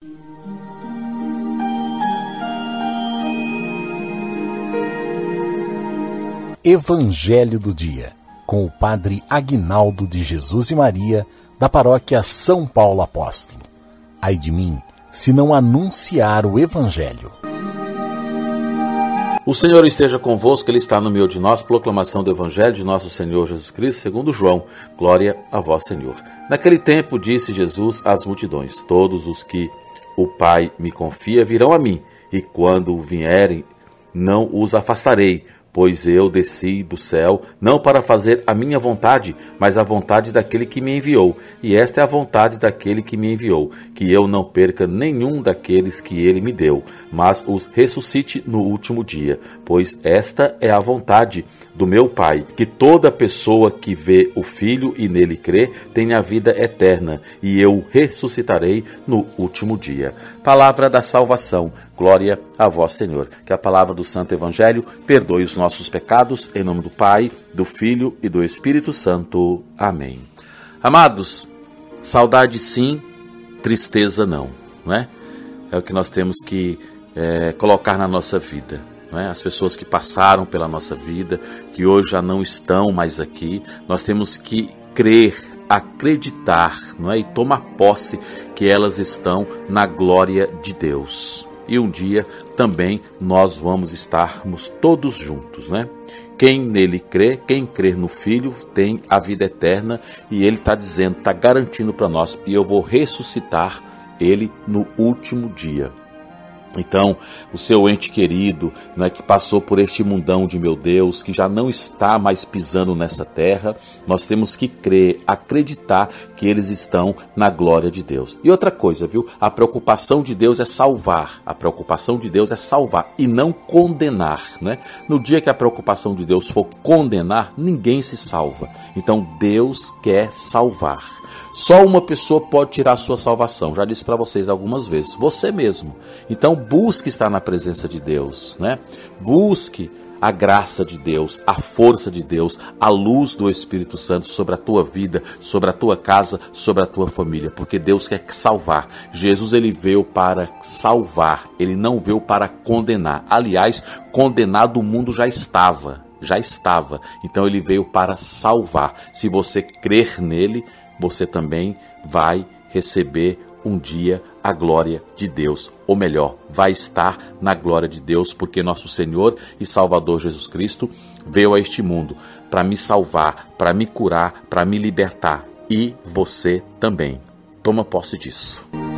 Evangelho do Dia, com o Padre Aguinaldo de Jesus e Maria, da paróquia São Paulo Apóstolo. Ai de mim, se não anunciar o Evangelho. O Senhor esteja convosco, Ele está no meio de nós. Proclamação do Evangelho de nosso Senhor Jesus Cristo, segundo João. Glória a vós, Senhor. Naquele tempo disse Jesus às multidões: todos os que o Pai me confia virão a mim, e quando vierem, não os afastarei. Pois eu desci do céu, não para fazer a minha vontade, mas a vontade daquele que me enviou. E esta é a vontade daquele que me enviou, que eu não perca nenhum daqueles que ele me deu, mas os ressuscite no último dia. Pois esta é a vontade do meu Pai, que toda pessoa que vê o Filho e nele crê, tenha a vida eterna, e eu ressuscitarei no último dia. Palavra da salvação. Glória a vós, Senhor. Que a palavra do Santo Evangelho perdoe os nossos pecados, em nome do Pai, do Filho e do Espírito Santo. Amém. Amados, saudade sim, tristeza não, não é? É o que nós temos que colocar na nossa vida, não é? As pessoas que passaram pela nossa vida, que hoje já não estão mais aqui, nós temos que crer, acreditar, não é? E tomar posse que elas estão na glória de Deus. E um dia também nós vamos estarmos todos juntos, né? Quem nele crê, quem crer no Filho, tem a vida eterna. E ele está dizendo, está garantindo para nós, e eu vou ressuscitar ele no último dia. Então, o seu ente querido, né, que passou por este mundão de meu Deus, que já não está mais pisando nessa terra, nós temos que crer, acreditar que eles estão na glória de Deus. E outra coisa, viu? A preocupação de Deus é salvar. A preocupação de Deus é salvar e não condenar, né? No dia que a preocupação de Deus for condenar, ninguém se salva. Então, Deus quer salvar. Só uma pessoa pode tirar a sua salvação. Já disse para vocês algumas vezes, você mesmo. Então, busque estar na presença de Deus, né? Busque a graça de Deus, a força de Deus, a luz do Espírito Santo sobre a tua vida, sobre a tua casa, sobre a tua família, porque Deus quer salvar. Jesus, ele veio para salvar, ele não veio para condenar. Aliás, condenado o mundo já estava. Então ele veio para salvar. Se você crer nele, você também vai receber um dia a glória de Deus, ou melhor, vai estar na glória de Deus, porque nosso Senhor e Salvador Jesus Cristo veio a este mundo para me salvar, para me curar, para me libertar, e você também. Toma posse disso.